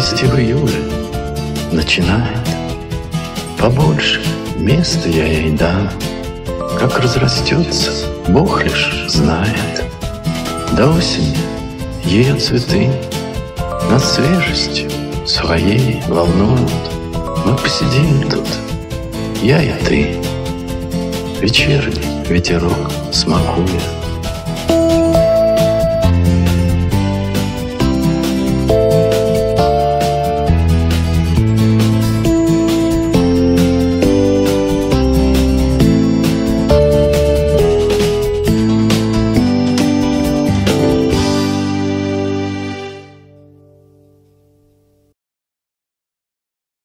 цвести в июле начинает. Побольше места я ей дам. Как разрастется, Бог лишь знает. До осени ее цветы над свежестью своей волнуют. Мы посидим тут, я и ты, вечерний ветерок смакуя.